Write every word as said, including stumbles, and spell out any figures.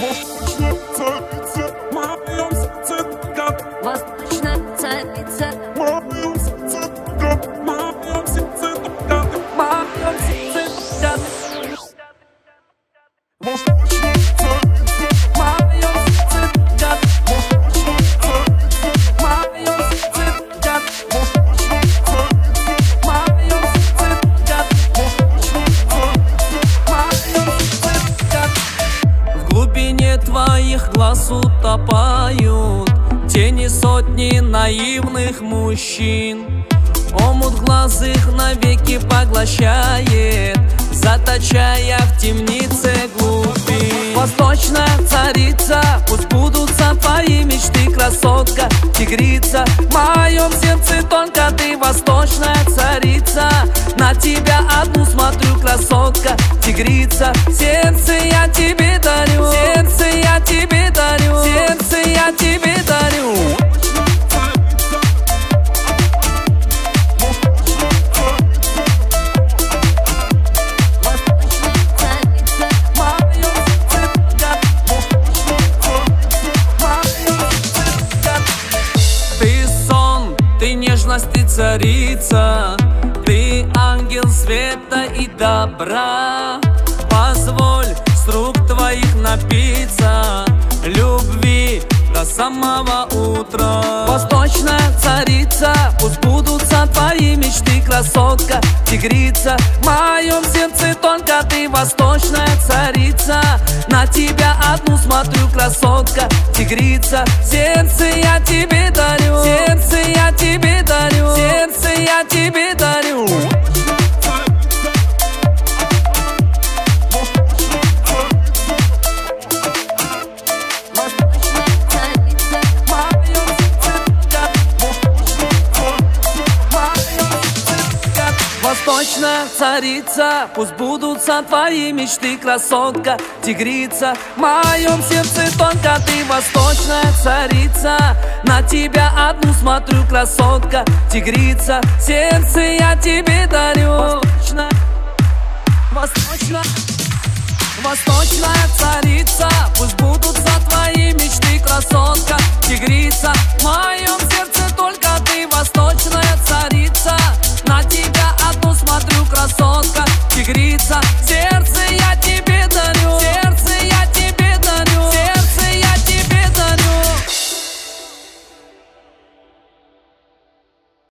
Восточная царица, в моем сердце гад. Восточная царица, В моем сердце гад. В моем сердце гад. в моем сердце гад. Восточная царица, В моем сердце гад. восточная царица, В моем сердце гад. восточная царица, В моем сердце гад. восточная царица. В моем сердце гад. В глубине твоих глаз утопают тени сотни наивных мужчин. Омут глаз их навеки поглощает, заточая в темнице глубин. Восточная царица, пусть сбудутся твои мечты, красотка, тигрица. В моем сердце только ты, восточная царица. На тебя одну смотрю, красотка, тигрица. Сердце я тебе дарю, сердце я тебе дарю, сердце я тебе дарю. Ты нежность и царица, ты ангел света и добра. Позволь с рук твоих напиться любви до самого утра. Восточная царица, пусть сбудутся твои мечты, красотка, тигрица. В моем сердце только ты, восточная царица. На тебя одну смотрю, красотка, тигрица. Сердце я тебе дарю, сердце я тебе дарю, сердце я тебе дарю. Восточная царица, пусть сбудутся твои мечты, красотка, тигрица. В моем сердце только ты, восточная царица. На тебя одну смотрю, красотка, тигрица. Сердце я тебе дарю. Восточная, восточная, восточная царица, пусть сбудутся твои мечты, красотка, тигрица. В моем